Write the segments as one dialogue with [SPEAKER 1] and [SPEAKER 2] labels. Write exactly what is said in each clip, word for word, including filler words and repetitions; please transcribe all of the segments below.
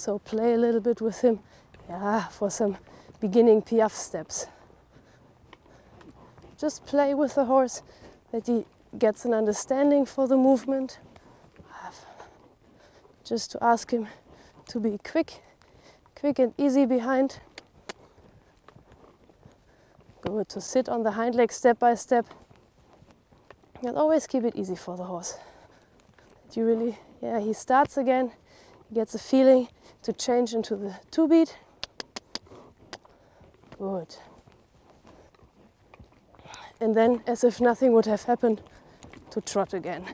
[SPEAKER 1] So play a little bit with him, yeah, for some beginning piaffe steps. Just play with the horse, that he gets an understanding for the movement. Just to ask him to be quick, quick and easy behind. Good, to sit on the hind leg step by step. And always keep it easy for the horse. You really, yeah, he starts again, he gets a feeling to change into the two beat. Good. And then, as if nothing would have happened, to trot again.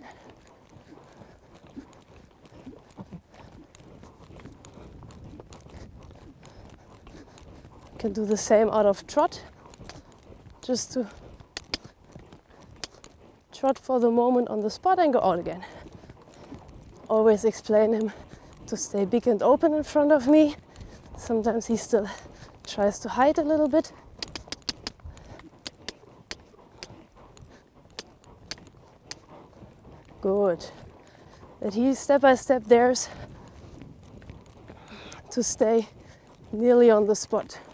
[SPEAKER 1] You can do the same out of trot, just to trot for the moment on the spot and go out again. Always explain him to stay big and open in front of me. Sometimes he still tries to hide a little bit. Good. That he step by step dares to stay nearly on the spot.